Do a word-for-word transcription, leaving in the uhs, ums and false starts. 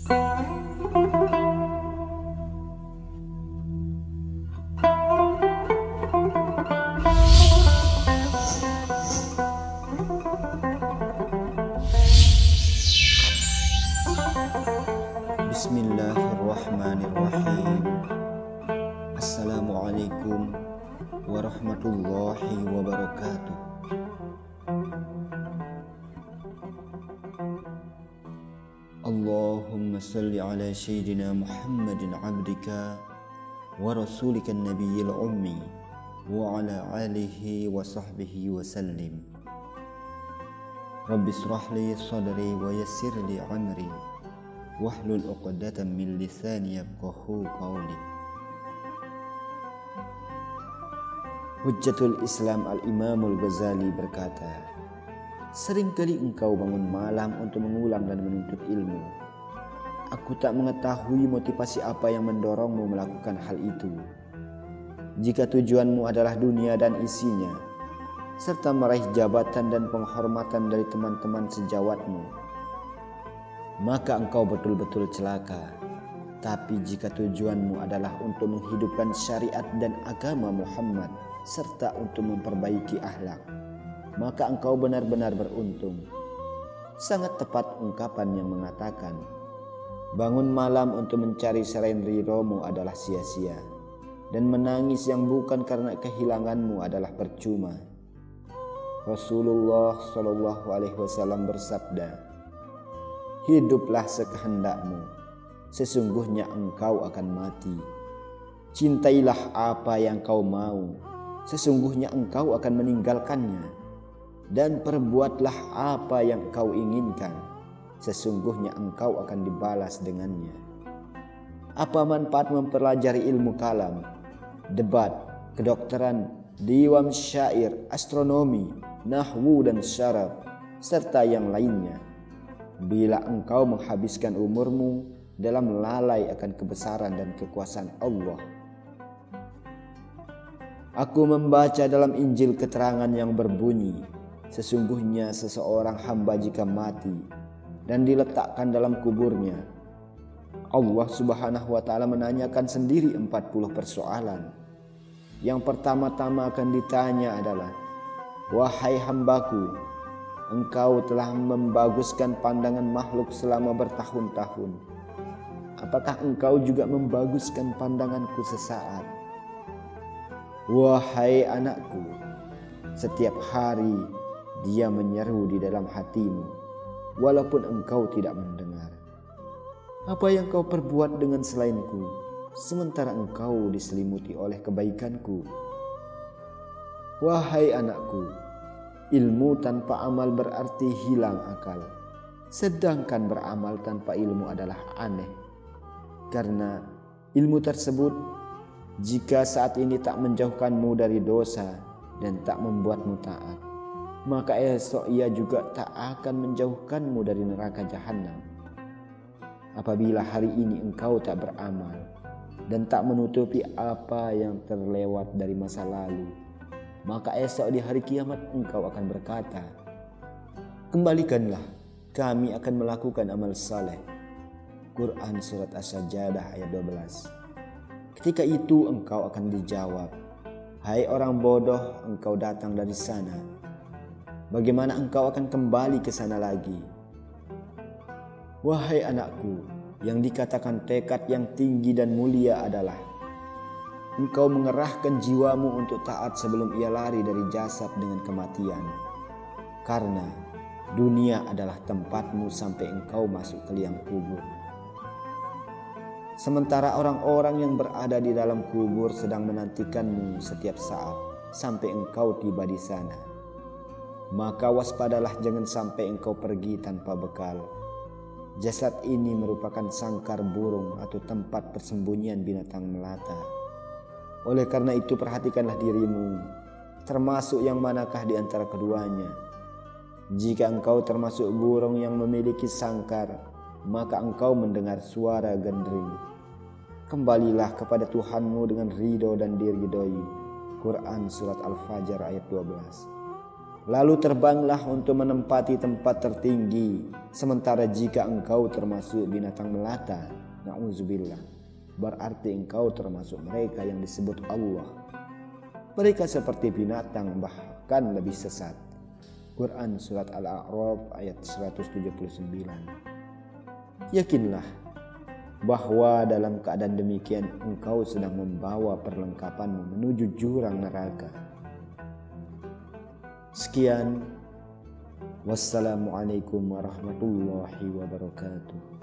Bismillahirrahmanirrahim. Assalamualaikum warahmatullahi wabarakatuh. Allahumma salli ala sayyidina Muhammadin abdika wa rasulika nabiyil ummi wa ala alihi wa sahbihi wa sallim. Rabbi israh li sadri wa yassir li amri wahlul uqdatan min lisani yafqahu qawli. Hujjatul Islam Al-Imamul Ghazali berkata, seringkali engkau bangun malam untuk mengulang dan menuntut ilmu. Aku tak mengetahui motivasi apa yang mendorongmu melakukan hal itu. Jika tujuanmu adalah dunia dan isinya, serta meraih jabatan dan penghormatan dari teman-teman sejawatmu, maka engkau betul-betul celaka. Tapi jika tujuanmu adalah untuk menghidupkan syariat dan agama Muhammad serta untuk memperbaiki akhlak, maka engkau benar-benar beruntung. Sangat tepat ungkapan yang mengatakan, bangun malam untuk mencari selain ridhomu adalah sia-sia, dan menangis yang bukan karena kehilanganmu adalah percuma. Rasulullah shallallahu alaihi wasallam bersabda, hiduplah sekehendakmu, sesungguhnya engkau akan mati. Cintailah apa yang kau mau, sesungguhnya engkau akan meninggalkannya. Dan perbuatlah apa yang kau inginkan, sesungguhnya engkau akan dibalas dengannya. Apa manfaat mempelajari ilmu kalam, debat, kedokteran, diwam syair, astronomi, nahwu dan syaraf, serta yang lainnya, bila engkau menghabiskan umurmu dalam lalai akan kebesaran dan kekuasaan Allah? Aku membaca dalam Injil keterangan yang berbunyi, sesungguhnya seseorang hamba jika mati dan diletakkan dalam kuburnya, Allah subhanahu wa ta'ala menanyakan sendiri empat puluh persoalan. Yang pertama-tama akan ditanya adalah, wahai hambaku, engkau telah membaguskan pandangan makhluk selama bertahun-tahun. Apakah engkau juga membaguskan pandanganku sesaat? Wahai anakku, setiap hari dia menyeru di dalam hatimu, walaupun engkau tidak mendengar. Apa yang kau perbuat dengan selainku, sementara engkau diselimuti oleh kebaikanku? Wahai anakku, ilmu tanpa amal berarti hilang akal, sedangkan beramal tanpa ilmu adalah aneh. Karena ilmu tersebut, jika saat ini tak menjauhkanmu dari dosa dan tak membuatmu taat, maka esok ia juga tak akan menjauhkanmu dari neraka jahanam. Apabila hari ini engkau tak beramal dan tak menutupi apa yang terlewat dari masa lalu, maka esok di hari kiamat engkau akan berkata, kembalikanlah, kami akan melakukan amal saleh. Quran surat As-Sajdah ayat dua belas. Ketika itu engkau akan dijawab, hai orang bodoh, engkau datang dari sana, bagaimana engkau akan kembali ke sana lagi? Wahai anakku, yang dikatakan tekad yang tinggi dan mulia adalah engkau mengerahkan jiwamu untuk taat sebelum ia lari dari jasad dengan kematian. Karena dunia adalah tempatmu sampai engkau masuk ke liang kubur. Sementara orang-orang yang berada di dalam kubur sedang menantikanmu setiap saat sampai engkau tiba di sana. Maka waspadalah jangan sampai engkau pergi tanpa bekal. Jasad ini merupakan sangkar burung atau tempat persembunyian binatang melata. Oleh karena itu perhatikanlah dirimu, termasuk yang manakah di antara keduanya. Jika engkau termasuk burung yang memiliki sangkar, maka engkau mendengar suara gendering. Kembalilah kepada Tuhanmu dengan ridho dan diridhoi. Quran surat Al-Fajr ayat dua belas. lalu terbanglah untuk menempati tempat tertinggi, sementara jika engkau termasuk binatang melata, na'udzubillah, berarti engkau termasuk mereka yang disebut Allah. Mereka seperti binatang, bahkan lebih sesat. Quran Surat Al-A'raf ayat seratus tujuh puluh sembilan. Yakinlah bahwa dalam keadaan demikian engkau sedang membawa perlengkapanmu menuju jurang neraka. Sekian, wassalamualaikum warahmatullahi wabarakatuh.